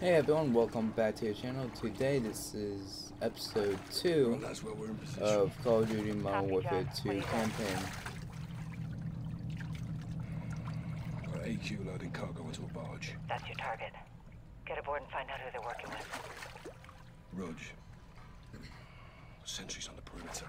Hey everyone, welcome back to your channel. Today this is episode 2 of Call of Duty Modern Warfare 2 campaign. AQ loading cargo onto a barge. That's your target. Get aboard and find out who they're working with. Rog. Sentries on the perimeter.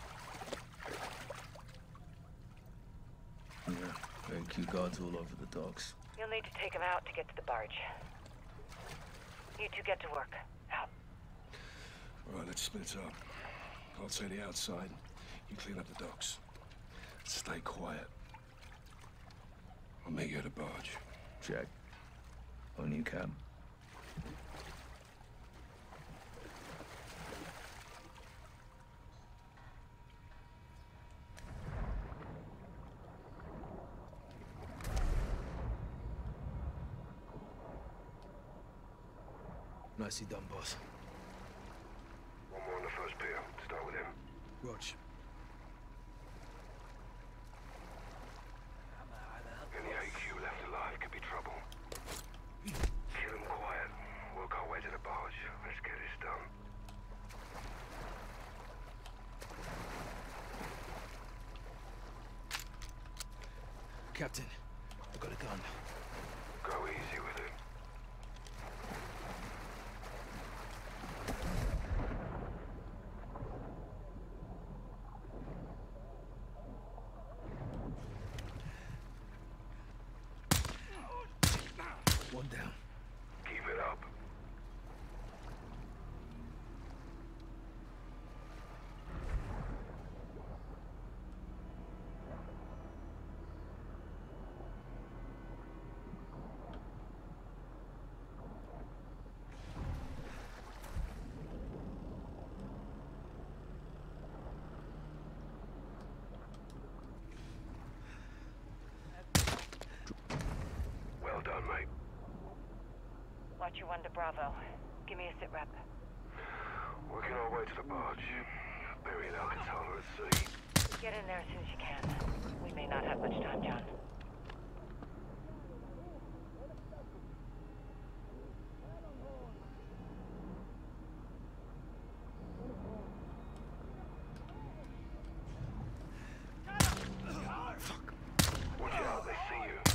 Yeah, AQ guards all over the docks. You'll need to take them out to get to the barge. You two get to work. Out. Alright, let's split up. I'll take the outside. You clean up the docks. Stay quiet. I'll meet you at the barge. Check. Only you can. Nicely done, boss. One more on the first pier. Start with him. Rog. Any AQ left alive could be trouble. Kill him quiet. Work our way to the barge. Let's get this done. Captain, I got a gun. Go easy with it. One down. Keep it up. Well done, mate. Watch your 1 to Bravo. Give me a sit rep. Working our way to the barge. Burying Alcantara at sea. Get in there as soon as you can. We may not have much time, John. Watch out, they see you.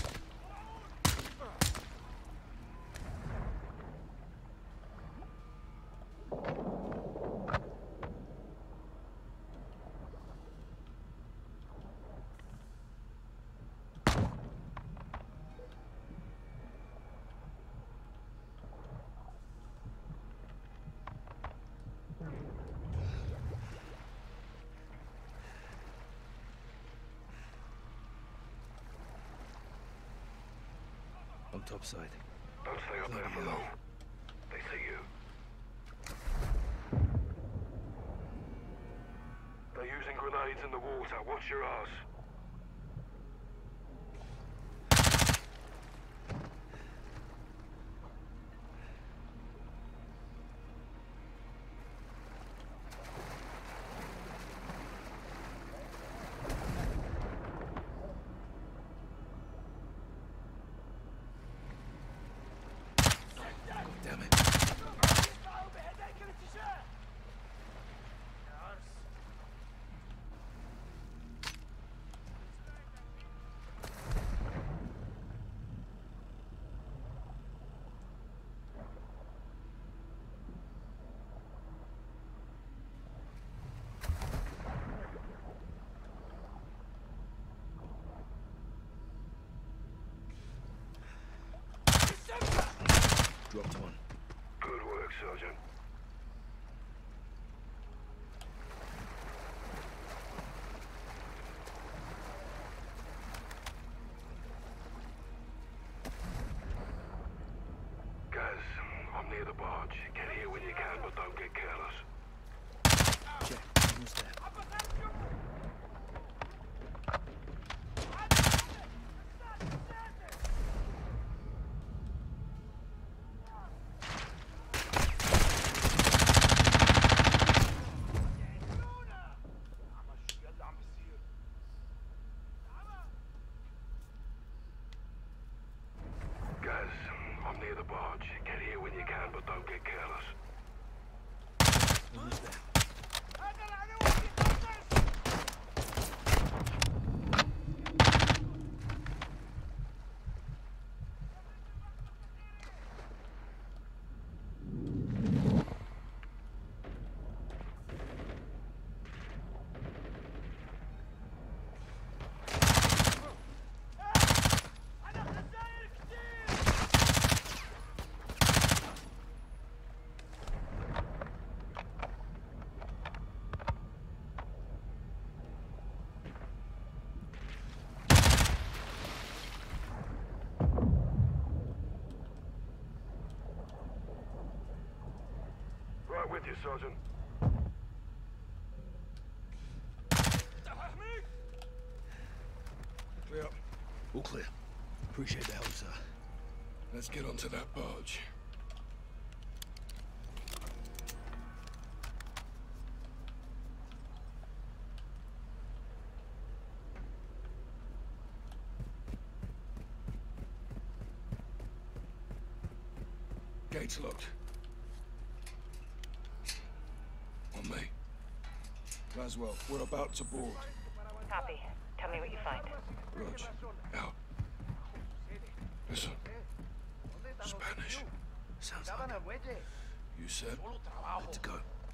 On topside. Don't stay up there for long. They see you. They're using grenades in the water. Watch your ass. Damn it. Dropped one. Good work, Sergeant. Guys, I'm near the barge. Get here when you can, but don't get careless. Check. Almost there. Guys, I'm near the barge. Get here when you can. Sergeant. Clear. All clear. Appreciate the help, sir. Let's get onto that barge. Gates locked. On me. Laswell, we're about to board. Copy. Tell me what you find. Rog, out. Listen. Spanish. Sounds like it. You said? Good to go.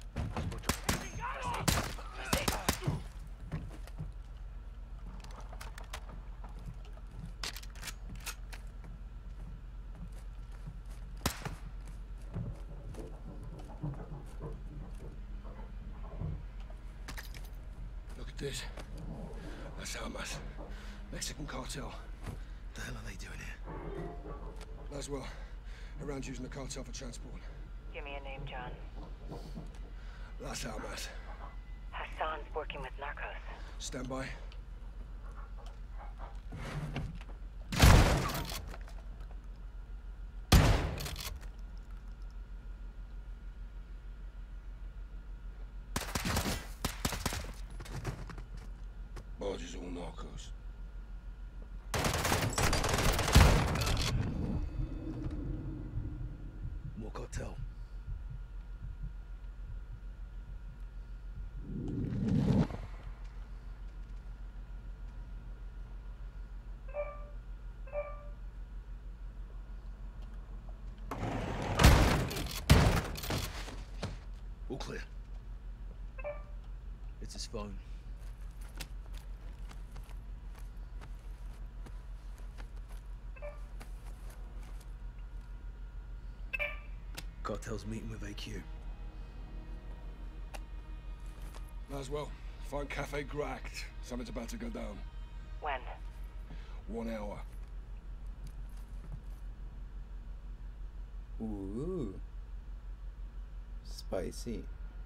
Look at this. That's Almas. Mexican cartel. The hell are they doing here? Laswell, around using the cartel for transport. Give me a name, John. That's Almas. Hassan's working with narcos. Stand by. Barge is all narcos. More cartel. All clear. It's his phone. Cartel's meeting with AQ. Laswell, find Cafe Gracht. Something's about to go down. When? 1 hour. Ooh. Spicy.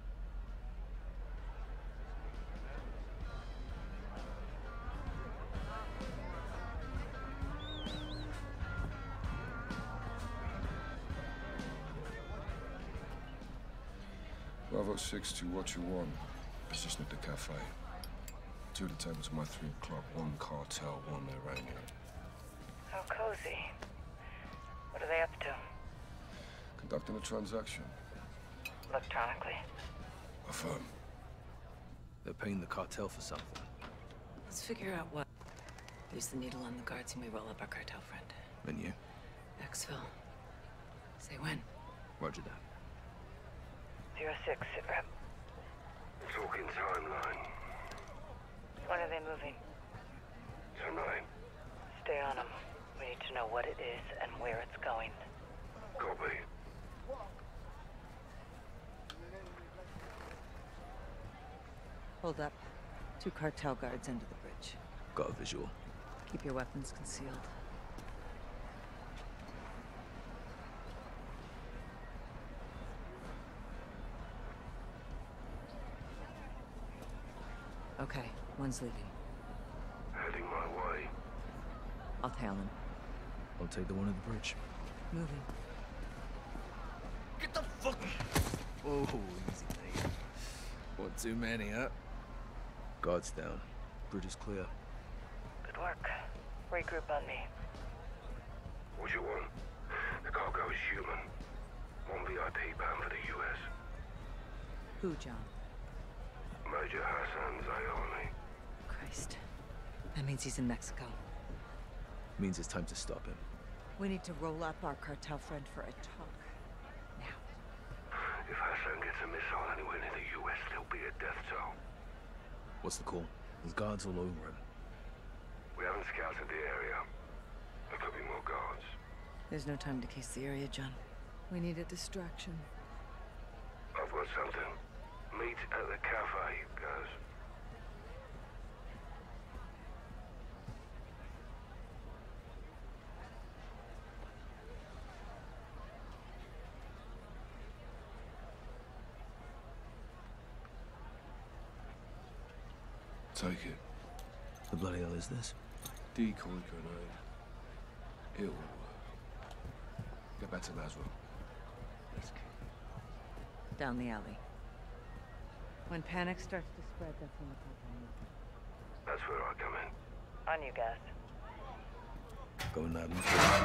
Bravo 6 to what you want. Position at the cafe. 2 of the tables at my 3 o'clock. 1 cartel, 1 Iranian. How cozy. What are they up to? Conducting a transaction. Electronically. Affirm. They're paying the cartel for something. Let's figure out what. Use the needle on the guards and we roll up our cartel friend. And you? Exfil. Say when. Roger that. 06, sit rep. Talking timeline. When are they moving? Tonight. Stay on them. We need to know what it is and where it's going. Copy. Hold up. 2 cartel guards under the bridge. Got a visual. Keep your weapons concealed. Okay, one's leaving. Heading my way. I'll tail him. I'll take the one at the bridge. Moving. Get the fuck! Oh, easy, mate. One too many, huh? Guards down. Bridge is clear. Good work. Regroup on me. What you want? The cargo is human. 1 VIP bound for the US. Who, John? Major Hassan Zayani. Christ. That means he's in Mexico. Means it's time to stop him. We need to roll up our cartel friend for a talk. Now. If Hassan gets a missile anywhere near the US, there'll be a death toll. What's the call? There's guards all over him. We haven't scouted the area. There could be more guards. There's no time to case the area, John. We need a distraction. I've got something. Meet at the cafe, guys. Take it. The bloody hell is this? Decoy grenade. It'll work. Get back to Laswell. Let's go. Down the alley. When panic starts to spread, that's when the problem is. That's where I come in. On you, Gus. Going loud and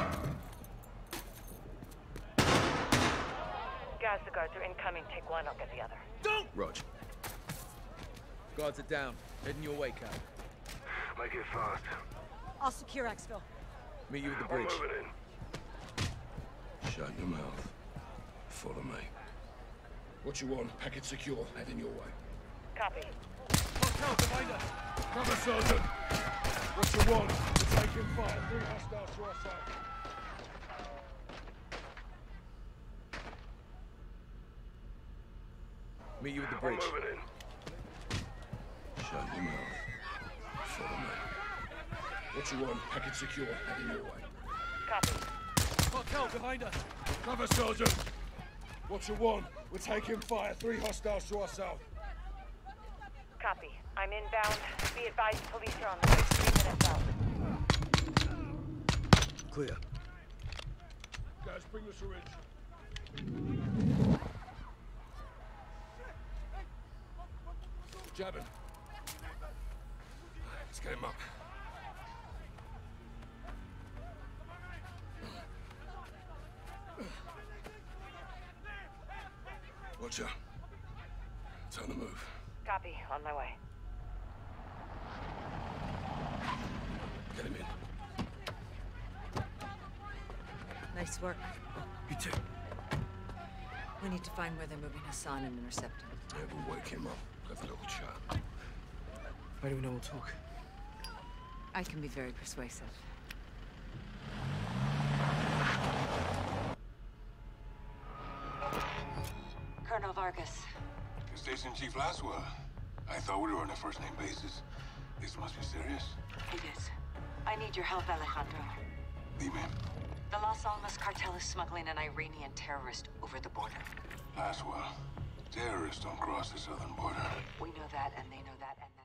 Guys, the guards are incoming. Take one, I'll get the other. don't! Rog. Guards are down. Heading your way, Cal. Make it fast. I'll secure Exville. Meet you at the I'm bridge. moving in. Shut your mouth. Follow me. What you want? Package secure. Heading your way. Copy. Hostile behind us. Cover, Sergeant. What you want? We're taking fire. 3 hostiles to our side. Meet you at the bridge. I'm moving in. Shut your mouth. Follow me. What you want? Package secure. Heading your way. Copy. Cartel behind us. Cover, Sergeant. What you want? We're taking fire. 3 hostiles to our south. Copy. I'm inbound. Be advised, police are on the way. 3 minutes out. Clear. Guys, bring the syringe. Jabbing. Let's get him up. Roger. Time to move. Copy. On my way. Get him in. Nice work. You too. We need to find where they're moving Hassan and intercept him. Yeah, we'll wake him up. Have a little chat. How do we know we'll talk? I can be very persuasive. Colonel Vargas. Station Chief Laswell. I thought we were on a first-name basis. This must be serious. It is. I need your help, Alejandro. Dime. The Las Almas cartel is smuggling an Iranian terrorist over the border. Laswell. Terrorists don't cross the southern border. We know that, and they know that, and